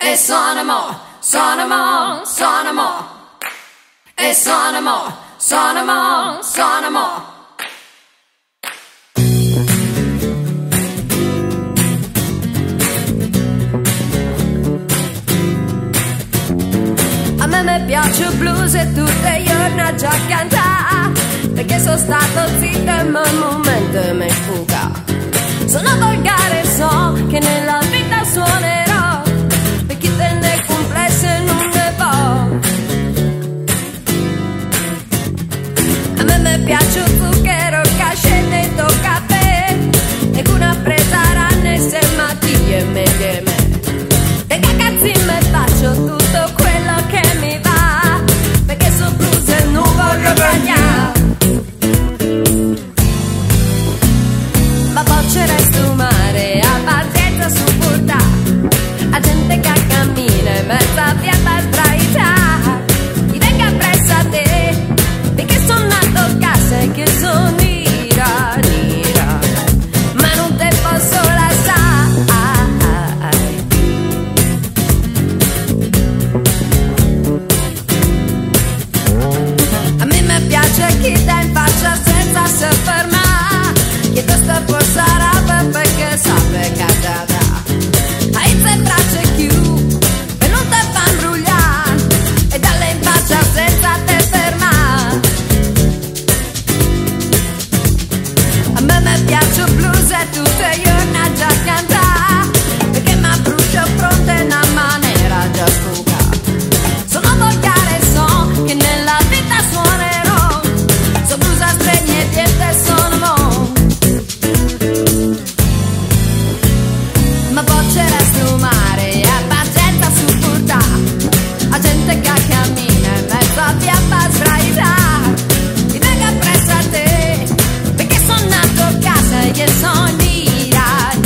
e suona mo, suona mo, suona mo, e suona mo, suona mo, suona mo. A me piace il blues e tutte i giorni già cantare, perché sono stato zitto e il momento mi sfuga. Sono volgare, so che nella vita suonerò, per chi tende complesse non ne può. A me piace il zucchero, il cascette e tocca a te, e con una presa ranne se mattiglie e me. E che cazzi me faccio tutto quello che mi va, perché sul blues e non voglio cagnare. Ma poi c'è resto mare, a pazienza su porta, a gente che cammina in mezzo a via per sbraitare. Ti venga presso a te, perché sono nato a casa e che sono nera, ma non te posso lasciare. A me mi piace chi dà in faccia senza se fermare, che tu sta forza rapa perché sa che da. Hai se braccia chiù e non te fa imbrugliare, e dalle in faccia senza te fermare. A me mi piace il blues e tutte i giorni già cantare, perché mi brucio pronta in una maniera già sfuga. Sono volgare e so che nella vita suonerò, so blues a stregne e diette sono mo. Ma poi c'è resto mare, a pazienza su porta, a gente che cammina in mezzo a via per sbraitare. Ti venga presso a te, perché sono nato a casa e sono nera,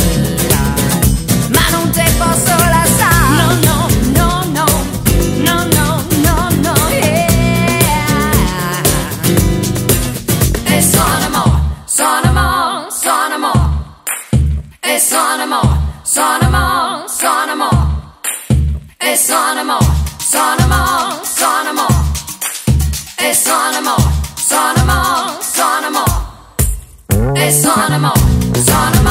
ma non te posso lasciare. No, no, no, no, no, no, no, no, yeah. E suona mo, suona mo, suona mo, e suona mo, suona mo, suona mo, e suona mo, suona mo, suona mo, e suona mo, suona mo, suona mo, e suona mo, suona mo.